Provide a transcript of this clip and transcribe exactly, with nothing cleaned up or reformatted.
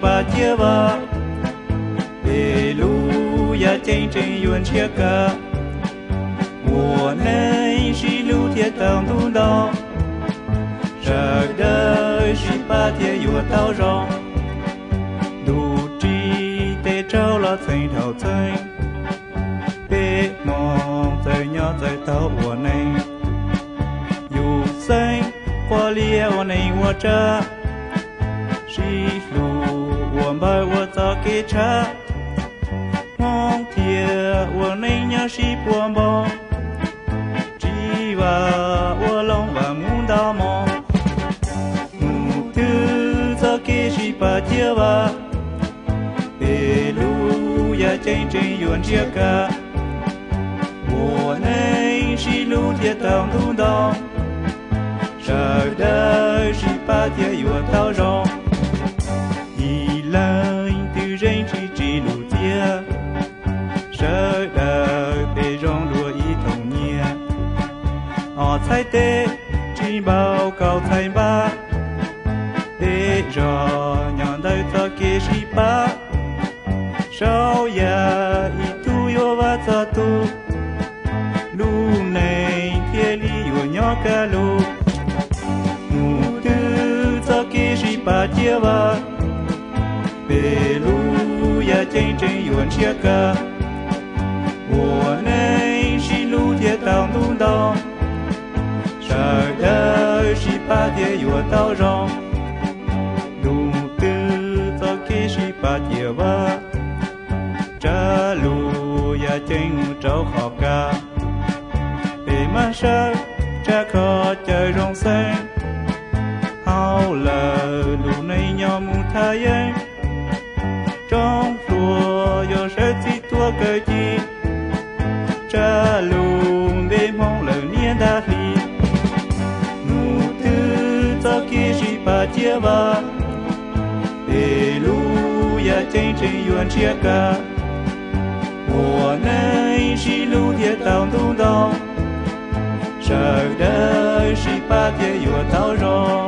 ba chia ba bê lu ya chân chân yuan chia ca我能是路铁当路道这的是八天有道上路只得找了层头层别梦在鸟在道我能有生过烈我能我这是路我把我早给查梦天我能鸟是波梦我lòng và muốn đau mong mù tư cho kia chỉ ba chia ba bê lu ya chân chân yuan chia ca我能是路铁当路道这的是八天有道上一人的人是指路铁这的被容落一童年họ thay tê chỉ bao cầu thay ba để cho nhọn đời cho kia chỉ ba sau ya ít tu yo và cho tu lu này thiên lý yo nhỏ cả lu mù tư cho kia chỉ ba chia ba bê lu ya chân chân yuan chia ca 我能是路铁当路道十二十八天有道上路的早开始八天哇这路也真找好个被马上这可这容身好了路内鸟木太阳中说有十几多个地这路被梦了年大里ba chia ba bê lu ya chân chân yuan chia ca 我能是路铁当路道十二十八天有道上